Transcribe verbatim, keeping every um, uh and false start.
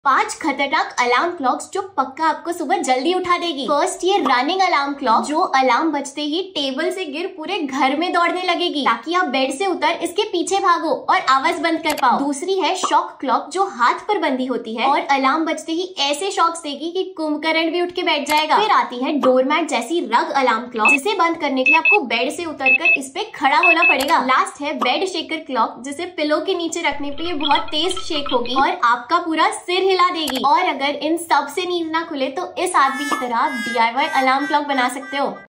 पांच खतरनाक alarm clocks जो पक्का आपको सुबह जल्दी उठा देगी। फर्स्ट, ये रनिंग अलार्म क्लॉक जो अलार्म बजते ही टेबल से गिर पूरे घर में दौड़ने लगेगी ताकि आप बेड से उतर इसके पीछे भागो और आवाज बंद कर पाओ। दूसरी है शॉक क्लॉक जो हाथ पर बंधी होती है और अलार्म बजते ही ऐसे शॉक्स देगी कि कुंभकर्ण भी उठ के बैठ जाएगा। फिर आती है डोरमैट जैसी रग अलार्म क्लॉक, जिसे बंद करने के लिए आपको बेड से उतरकर इस पे खड़ा होना पड़ेगा। लास्ट है बेड शेकर क्लॉक, जिसे पिलो के नीचे रखने पे ये बहुत तेज शेक होगी और आपका पूरा सिर हिला देगी। और अगर इन सब से नींद ना खुले तो इस आदमी की तरह D I Y alarm clock बना सकते हो।